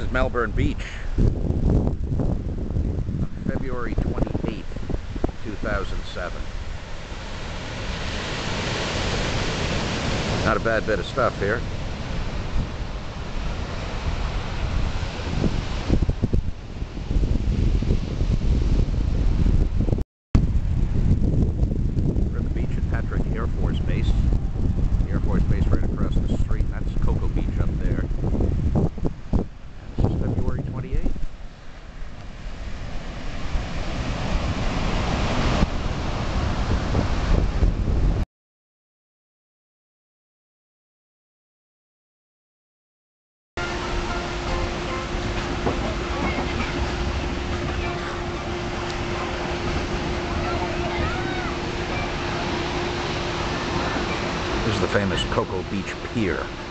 is Melbourne Beach on February 28th, 2007. Not a bad bit of stuff here. We're at the beach at Patrick Air Force Base. The Air Force Base right across the street, and that's Cocoa Beach up there. This is February 28th. This is the famous Cocoa Beach Pier.